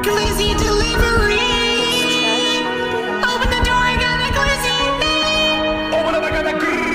glizzy delivery. Open the door, I got a glizzy. Open up, I got a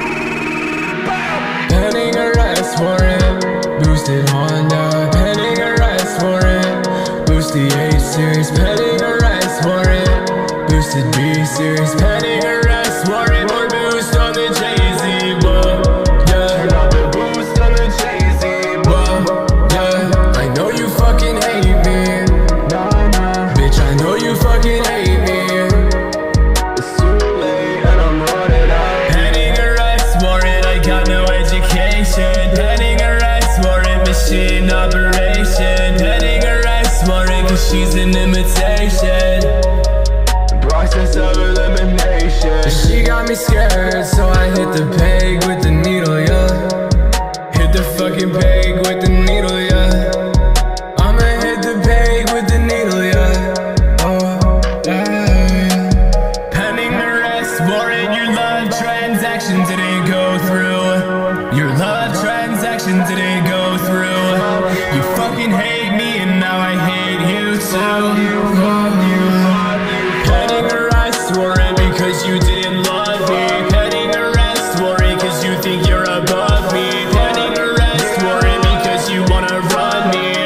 pending arrest warrant, boosted Honda. Pending arrest warrant, boosted H series. Pending arrest warrant, boosted B series. Pending arrest warrant, more boost on the Jay-Z, whoa, yeah. Turn up the boost on the Jay-Z, whoa, yeah. I know you fucking hate me, bitch, I know you fucking hate me. It's too late and I'm running out. Pending arrest warrant, I got no education. Pending arrest warrant, machine operation. Pending arrest warrant, cause she's an imitation. Process of elimination. She got me scared, so I hit the peg with the needle, yeah. Hit the fucking peg with the needle, yeah. I'ma hit the peg with the needle, yeah. Oh, yeah. Pending arrest warrant, your love transaction didn't go through. Your love transaction didn't go through. You fucking hate me and now I hate you too. Pending arrest warrant because you didn't love me. Pending arrest warrant cause you think you're above me. Pending arrest warrant because you wanna run me.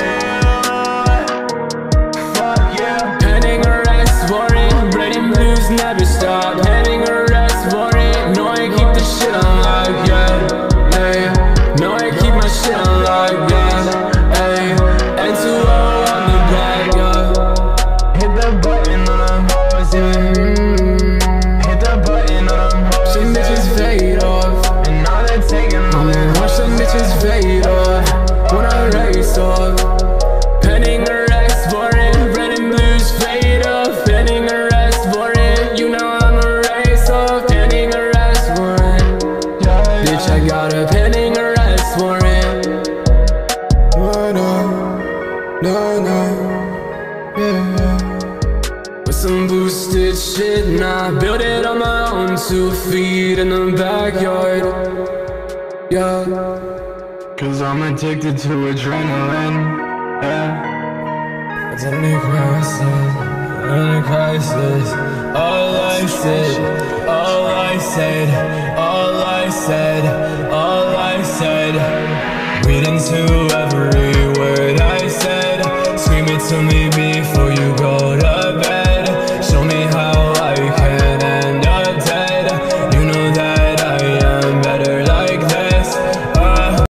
Fuck yeah. Pending arrest warrant, red and blues never stop. Pending arrest warrant, no I keep the shit on lock, yeah, yeah. No I keep my shit on lock, yeah, hey. N2O on the back, yeah. Hit the button on them hoes, yeah. Hit the button on them hoes, some bitches fade off, and now they're taking on it. Watch some bitches fade off when I race off. Pending arrest warrant, red and blues fade off. Pending arrest warrant, you know I'ma race off. Pending arrest warrant, yeah, bitch, I got a pending arrest warrant. No, yeah. With some boosted shit, and I built it on my own 2 feet in the backyard, yeah. Cause I'm addicted to adrenaline, yeah. It's in a crisis, all I said, all I said, all I said, all I said. Read into every